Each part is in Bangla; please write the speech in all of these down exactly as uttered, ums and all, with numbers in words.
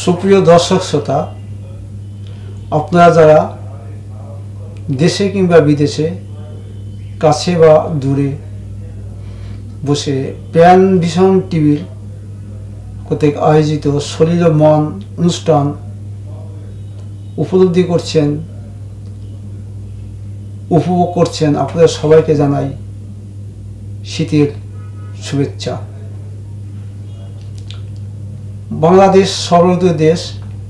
সুপ্রিয় দর্শক শ্রোতা, আপনারা যারা দেশে কিংবা বিদেশে কাছে বা দূরে বসে প্রাণ ভিশন টিভির কর্তৃক আয়োজিত শরীর ও মন অনুষ্ঠান উপলব্ধি করছেন, উপভোগ করছেন, আপনাদের সবাইকে জানাই শীতের শুভেচ্ছা। বাংলাদেশ সর্বঋতু দেশ,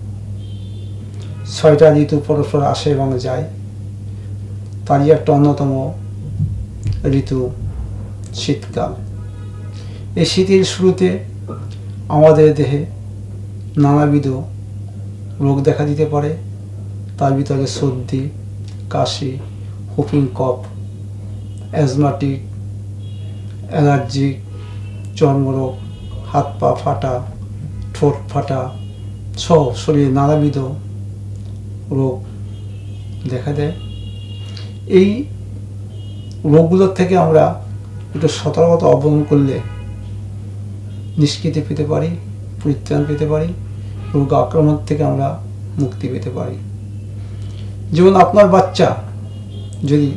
ছয়টা ঋতু পরস্পর আসে এবং যায়, তারই একটা অন্যতম ঋতু শীতকাল। এই শীতের শুরুতে আমাদের দেহে নানাবিধ রোগ দেখা দিতে পারে। তার ভিতরে সর্দি, কাশি, হুপিং কফ, অ্যাজমাটিক, অ্যালার্জিক, চর্মরোগ, হাত পা ফাটা, ঠোঁট ফাটা সহ শরীরে নানাবিধ রোগ দেখা দেয়। এই রোগগুলোর থেকে আমরা একটু সতর্কতা অবলম্বন করলে নিষ্কৃতি পেতে পারি, পরিত্রাণ পেতে পারি, রোগ আক্রমণ থেকে আমরা মুক্তি পেতে পারি। যেমন আপনার বাচ্চা যদি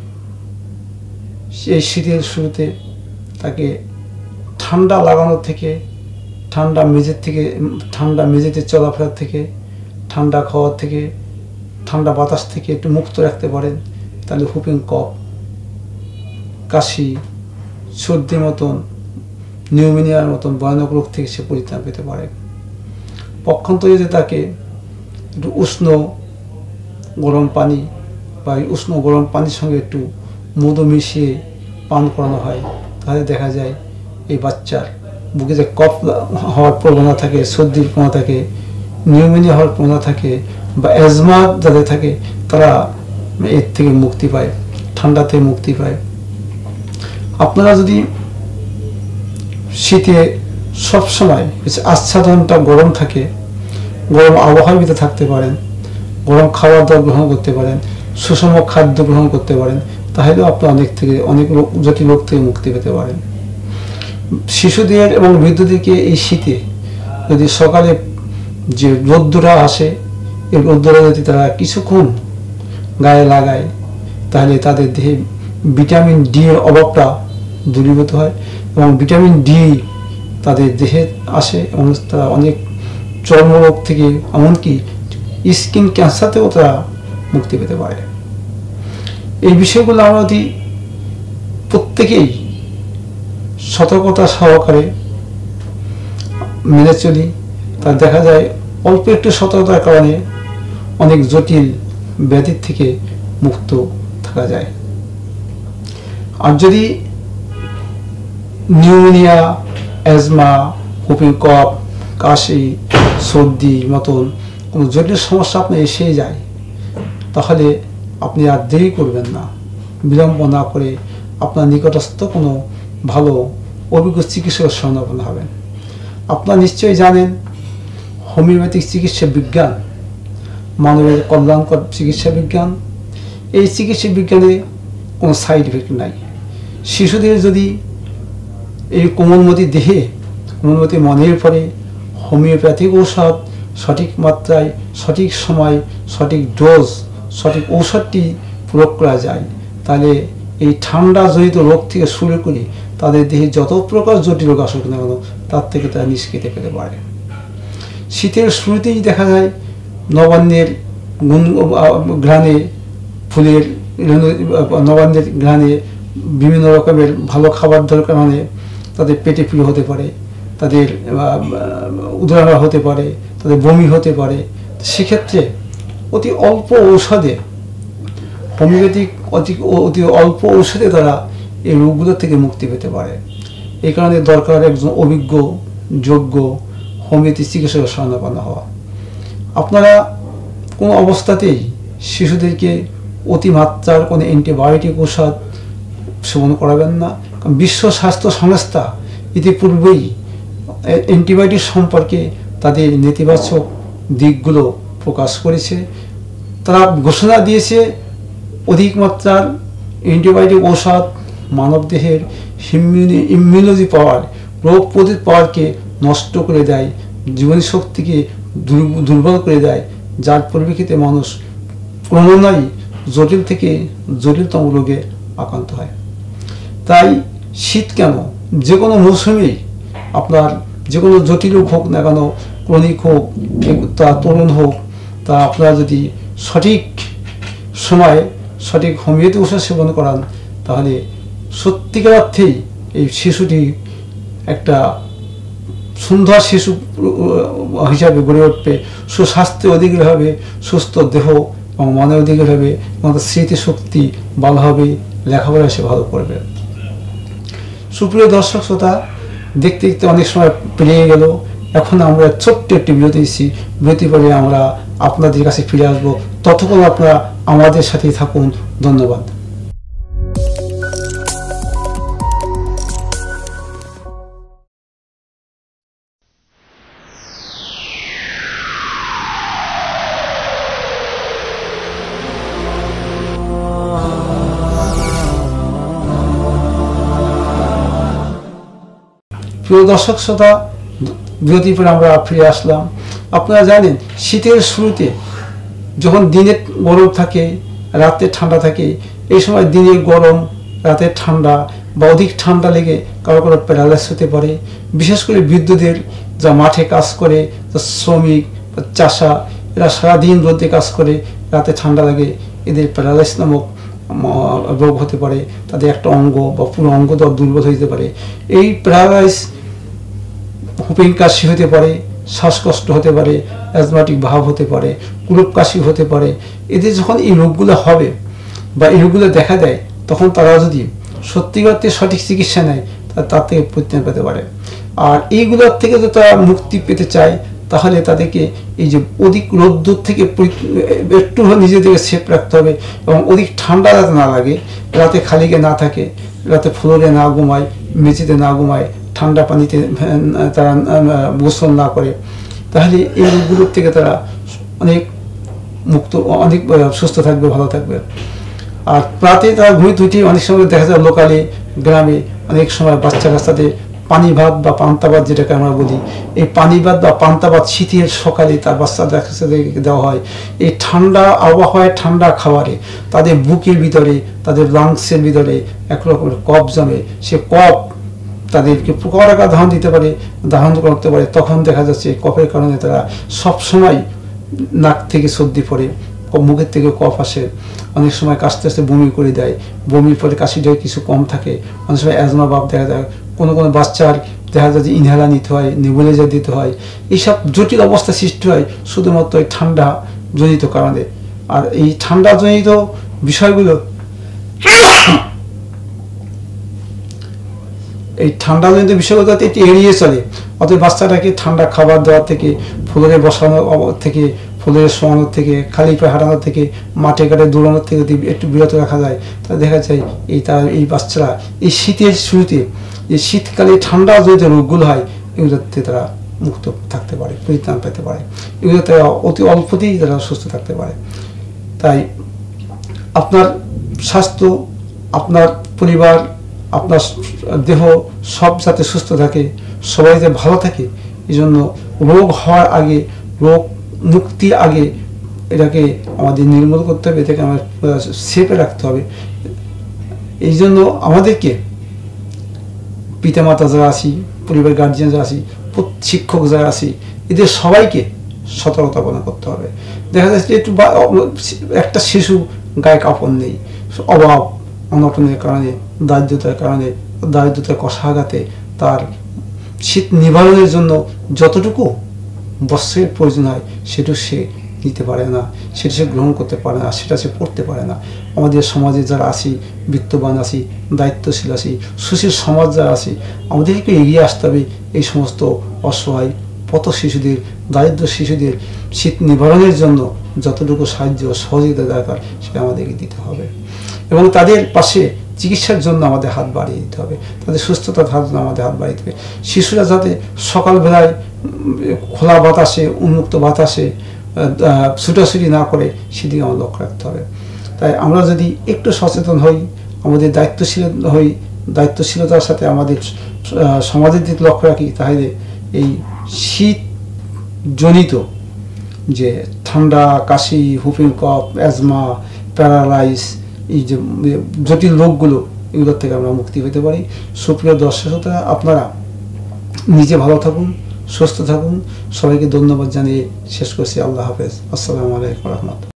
এই শীতের শুরুতে তাকে ঠান্ডা লাগানোর থেকে, ঠান্ডা মেঝের থেকে, ঠান্ডা মেঝেতে চলাফেরার থেকে, ঠান্ডা খাওয়ার থেকে, ঠান্ডা বাতাস থেকে একটু মুক্ত রাখতে পারেন, তাহলে হুপিং কফ, কাশি, সর্দির মতন, নিউমোনিয়ার মতন ভয়ানক রোগ থেকে সে পরিত্রাণ পেতে পারে। পক্ষান্তরে যদি তাকে একটু উষ্ণ গরম পানি বা উষ্ণ গরম পানির সঙ্গে একটু মধু মিশিয়ে পান করানো হয়, তাহলে দেখা যায় এই বাচ্চার বুকে যে কফ হওয়ার প্রবণতা থাকে, সর্দির প্রবণতা থাকে, নিউমোনিয়া হওয়ার প্রবণতা থাকে বা অ্যাজমা যাদের থাকে, তারা এর থেকে মুক্তি পায়, ঠান্ডা থেকে মুক্তি পায়। আপনারা যদি শীতে সবসময় আচ্ছাদনটা গরম থাকে, গরম আবহাওয়ার ভিতরে থাকতে পারেন, গরম খাবার দাবার গ্রহণ করতে পারেন, সুষম খাদ্য গ্রহণ করতে পারেন, তাহলে আপনি অনেক থেকে অনেক রোগ, জটিল রোগ থেকে মুক্তি পেতে পারেন। শিশুদের এবং বৃদ্ধদেরকে এই শীতে যদি সকালে যে রোদ্দুরা আসে, এই রোদ্দুরা যদি তারা কিছুক্ষণ গায়ে লাগায়, তাহলে তাদের দেহে ভিটামিন ডি এর অভাবটা দূরীভূত হয় এবং ভিটামিন ডি তাদের দেহে আসে এবং তারা অনেক চর্মরোগ থেকে, এমনকি স্কিন ক্যান্সার থেকেও তারা মুক্তি পেতে পারে। এই বিষয়গুলো আমরা যদি প্রত্যেকেই সতর্কতা সহকারে মেনে চলি, তা দেখা যায় অল্প একটু সতর্কতার কারণে অনেক জটিল ব্যাধির থেকে মুক্ত থাকা যায়। আর যদি নিউমোনিয়া, অ্যাজমা, হুপিং কফ, কাশি, সর্দি মতন কোনো জটিল সমস্যা আপনার এসে যায়, তাহলে আপনি আর দেরি করবেন না, বিলম্ব না করে আপনার নিকটস্থ কোনো ভালো অভিজ্ঞ চিকিৎসকের শরণাপন্ন হবেন। আপনারা নিশ্চয়ই জানেন হোমিওপ্যাথিক চিকিৎসা বিজ্ঞান মানবের কল্যাণকর চিকিৎসা বিজ্ঞান। এই চিকিৎসা বিজ্ঞানে কোনো সাইড এফেক্ট নাই। শিশুদের যদি এই কোমলমতি দেহে, কোমলমতি মনের পরে হোমিওপ্যাথিক ঔষধ সঠিক মাত্রায়, সঠিক সময়, সঠিক ডোজ, সঠিক ঔষধটি প্রয়োগ করা যায়, তাহলে এই ঠান্ডা জনিত রোগ থেকে শুরু করে তাদের দেহে যত প্রকার জটিল রোগ আসুক না কেন, তার থেকে তারা নিষ্কৃতি পেতে পারে। শীতের শুরুতেই দেখা যায় নবান্নের গুণ ঘ্রাণে, ফুলের নবান্নের ঘ্রাণে, বিভিন্ন রকমের ভালো খাবার দরকার, মানে তাদের পেটে পিড় হতে পারে, তাদের উদরা হতে পারে, তাদের বমি হতে পারে। সেক্ষেত্রে অতি অল্প ঔষধে, হোমিওপ্যাথিক অতি অতি অল্প ঔষধে তারা এই রোগগুলো থেকে মুক্তি পেতে পারে। এই কারণে দরকার একজন অভিজ্ঞ, যোগ্য হোমিওপ্যাথি চিকিৎসকের শরণাপন্ন হওয়া। আপনারা কোনো অবস্থাতেই শিশুদেরকে অতিমাত্রার কোনো অ্যান্টিবায়োটিক ঔষধ সেবন করাবেন না। বিশ্ব স্বাস্থ্য সংস্থা ইতিপূর্বেই অ্যান্টিবায়োটিক সম্পর্কে তাদের নেতিবাচক দিকগুলো প্রকাশ করেছে। তারা ঘোষণা দিয়েছে অধিক মাত্রার অ্যান্টিবায়োটিক ঔষধ মানবদেহের ইমিউনোলজি পাওয়ার, রোগ প্রতিরোধ পাওয়ারকে নষ্ট করে দেয়, জীবনী শক্তিকে দুর্বল করে দেয়, যার পরিপ্রেক্ষিতে মানুষ ক্রমান্বয়ে জটিল থেকে জটিলতম রোগে আক্রান্ত হয়। তাই শীত কেন, যে কোনো মৌসুমেই আপনার যে কোনো জটিল রোগ হোক না কেন, ক্রনিক হোক, তা তরুণ হোক, তা আপনারা যদি সঠিক সময়ে সঠিক হোমিওপ্যাথি ওষুধ সেবন করান, তাহলে সত্যিকার অর্থেই এই শিশুটি একটা সুন্দর শিশু হিসাবে গড়ে উঠবে, সুস্বাস্থ্যের অধিকারী হবে, সুস্থ দেহ এবং মনের অধিকারী হবে, এবং তার স্মৃতিশক্তি ভালো হবে, লেখাপড়া সে ভালো করবে। সুপ্রিয় দর্শক শ্রোতা, দেখতে দেখতে অনেক সময় পেরিয়ে গেল। এখন আমরা ছোট্ট একটি বিরতি দিচ্ছি। বিরতি পরে আমরা আপনাদের কাছে ফিরে আসবো। ততক্ষণ আপনারা আমাদের সাথেই থাকুন। ধন্যবাদ। প্রিয় দর্শক শ্রোতা, বিরতির পরে আমরা ফিরে আসলাম। আপনারা জানেন, শীতের শুরুতে যখন দিনে গরম থাকে, রাতে ঠান্ডা থাকে, এই সময় দিনে গরম, রাতে ঠান্ডা বা অধিক ঠান্ডা লেগে কারো কারো প্যারালাইসিস হতে পারে। বিশেষ করে বৃদ্ধদের, যা মাঠে কাজ করে, যা শ্রমিক বা চাষা, এরা সারাদিন রোদে কাজ করে, রাতে ঠান্ডা লাগে, এদের প্যারালাইসিস নামক রোগ হতে পারে। তাদের একটা অঙ্গ বা পুরো অঙ্গ দুর্বল হতে পারে। এই প্যারালাইসিস হুপিং কাশি হতে পারে, শ্বাসকষ্ট হতে পারে, অ্যাজমাটিক ভাব হতে পারে, কুলুপ কাশি হতে পারে। এদের যখন এই রোগগুলো হবে বা এই রোগগুলো দেখা দেয়, তখন তারা যদি সত্যিকার সঠিক চিকিৎসা নেয়, তার থেকে পরিত্রাণ পেতে পারে। আর এইগুলোর থেকে যদি তারা মুক্তি পেতে চায়, তাহলে তাদেরকে এই যে অধিক রোদ্দুর থেকে একটু নিজেদেরকে সেফ রাখতে হবে, এবং অধিক ঠান্ডা যাতে না লাগে, রাতে খালিকে না থাকে, রাতে ফ্লোরে না ঘুমায়, মেঝেতে না ঘুমায়, ঠান্ডা পানিতে তারা গোসল না করে, তাহলে এই রোগগুলোর থেকে তারা অনেক মুক্ত, অনেক সুস্থ থাকবে, ভালো থাকবে। আর রাতে তারা ঘুমিয়ে উঠে অনেক সময় দেখা যায় লোকালে, গ্রামে অনেক সময় বাচ্চা কাচ্চাদের পানি ভাত বা পান্তা ভাত যেটাকে আমরা বলি, এই পানি ভাত বা পান্তা ভাত শীতের সকালে তার বাচ্চাদেরকে দেওয়া হয়। এই ঠান্ডা আবহাওয়ায় ঠান্ডা খাবারে তাদের বুকের ভিতরে, তাদের লাংসের ভিতরে এক রকমের কফ জমে। সে কফ তাদেরকে প্রকট আকার ধারণ দিতে পারে, ধারণ করতে পারে। তখন দেখা যাচ্ছে কফের কারণে তারা সবসময় নাক থেকে সর্দি পড়ে, মুখের থেকে কফ আসে, অনেক সময় কাশতে কাশতে বমি করে দেয়, বমির পরে কাশিটা কিছু কম থাকে, অনেক সময় অ্যাজমা ভাব দেখা যায়। কোনো কোনো বাচ্চার দেখা যায় যে ইনহেলার নিতে হয়, নেবুলাইজার দিতে হয়। এইসব জটিল অবস্থা সৃষ্টি হয় শুধুমাত্র এই ঠান্ডা জনিত কারণে। আর এই ঠান্ডা জনিত বিষয়গুলো, এই ঠান্ডা জনিত বিষয়গুলো যাতে এটি এড়িয়ে চলে, অতএব বাচ্চাটাকে ঠান্ডা খাবার দেওয়া থেকে, ফ্লোরে বসানো থেকে, ফ্লোরে শোয়ানোর থেকে, খালি পায়ে হাঁটানোর থেকে, মাঠে ঘাটে দৌড়ানোর থেকে যদি একটু বিরত রাখা যায়, তাহলে দেখা যায় এই তার এই বাচ্চারা এই শীতের শুরুতে, যে শীতকালে ঠান্ডা জনিত রোগগুলো হয়, এগুলোতে তারা মুক্ত থাকতে পারে, পরিত্রাণ পেতে পারে। এগুলো তারা অতি অল্পতেই তারা সুস্থ থাকতে পারে। তাই আপনার স্বাস্থ্য, আপনার পরিবার, আপনার দেহ সব যাতে সুস্থ থাকে, সবাই যাতে ভালো থাকে, এই জন্য রোগ হওয়ার আগে, রোগ মুক্তির আগে এটাকে আমাদের নির্মূল করতে হবে, এটাকে আমার সেফে রাখতে হবে। এই জন্য আমাদেরকে পিতামাতা যারা আছি, পরিবার গার্জিয়ান যারা আছি, শিক্ষক যারা আছি, এদের সবাইকে সতর্কতা করতে হবে। দেখা যাচ্ছে একটু একটা শিশু গায়ে কাপড় নেই, অভাব অনটনের কারণে, দারিদ্রতার কারণে, দারিদ্রতার কষাঘাতে তার শীত নিবারণের জন্য যতটুকু বস্ত্রের প্রয়োজন হয় সেটুকু সে নিতে পারে না, সেটা সে গ্রহণ করতে পারে না, সেটা সে পড়তে পারে না। আমাদের সমাজে যারা আছি, বিত্তবান আছি, দায়িত্বশীল আছি, সুশীল সমাজ যারা আছি, আমাদেরকে এগিয়ে আসতে হবে এই সমস্ত অসহায় পথ শিশুদের, দারিদ্র শিশুদের শীত নিবারণের জন্য যতটুকু সাহায্য সহযোগিতা দরকার সেটা আমাদেরকে দিতে হবে, এবং তাদের পাশে চিকিৎসার জন্য আমাদের হাত বাড়িয়ে দিতে হবে, তাদের সুস্থতার হাত আমাদের হাত বাড়িয়ে দিতে হবে। শিশুরা যাতে সকালবেলায় খোলা বাতাসে, উন্মুক্ত বাতাসে ছুটাছুটি না করে, সেদিকে আমার লক্ষ্য রাখতে হবে। তাই আমরা যদি একটু সচেতন হই, আমাদের দায়িত্বশীল হই, দায়িত্বশীলতার সাথে আমাদের সমাজের দিকে লক্ষ্য রাখি, তাহলে এই শীত জনিত যে ঠান্ডা, কাশি, হুপিং কফ, অ্যাজমা, প্যারালাইস, এই যে জটিল রোগগুলো, এগুলোর থেকে আমরা মুক্তি পেতে পারি। সুপ্রিয় দর্শক শ্রোতা, আপনারা নিজে ভালো থাকুন, সুস্থ থাকুন। সবাইকে ধন্যবাদ জানিয়ে শেষ করছি। আল্লাহ হাফেজ। আসসালামু আলাইকুম রহমতুল্লাহ।